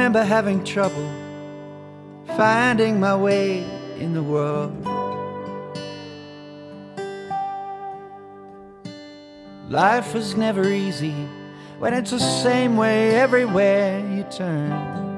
remember having trouble finding my way in the world. Life was never easy when it's the same way everywhere you turn.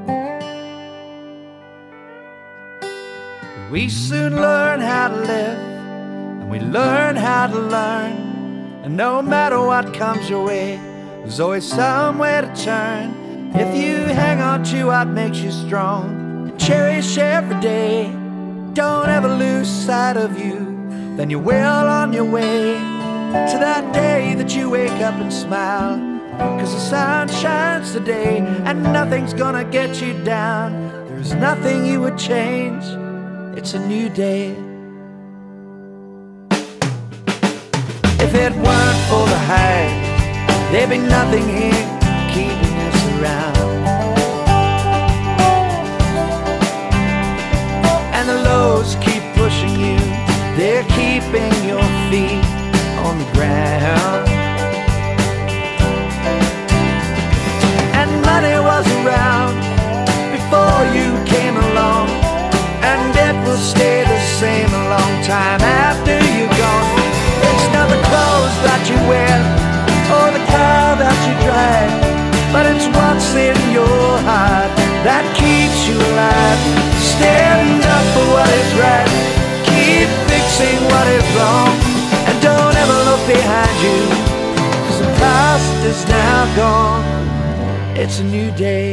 We soon learn how to live, and we learn how to learn. And no matter what comes your way, there's always somewhere to turn. If you hang on to what makes you strong, cherish every day, don't ever lose sight of you, then you're well on your way to that day that you wake up and smile. 'Cause the sun shines today, and nothing's gonna get you down. There's nothing you would change, it's a new day. If it weren't for the highs, there'd be nothing here keeping us around. And the lows keep pushing you, they're keeping your feet on the ground. And money was around before you came along, and it will stay the same a long time after you're gone. It's not the clothes that you wear or the car that you drive, but it's what's in your heart that keeps you alive. Stand up for what is right, keep fixing what is wrong, and don't ever look behind you, 'cause the past is now gone. It's a new day.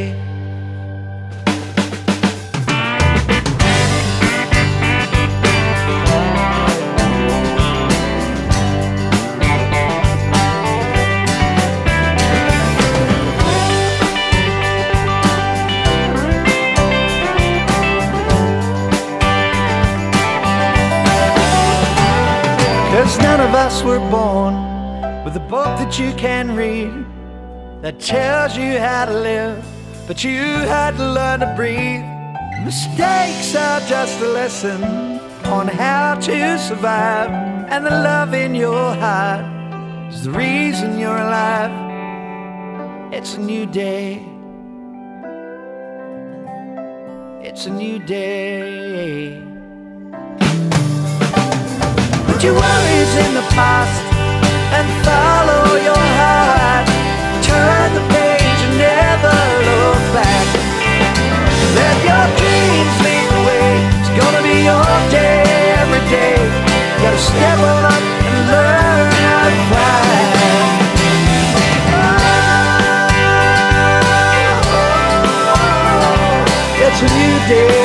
'Cause none of us were born with a book that you can read that tells you how to live, but you had to learn to breathe. Mistakes are just a lesson on how to survive, and the love in your heart is the reason you're alive. It's a new day. It's a new day. Put your worries in the past and follow your heart. Turn the page and never look back. Let your dreams lead the way. It's gonna be your day every day. You gotta step on up and learn how to fly. It's a new day.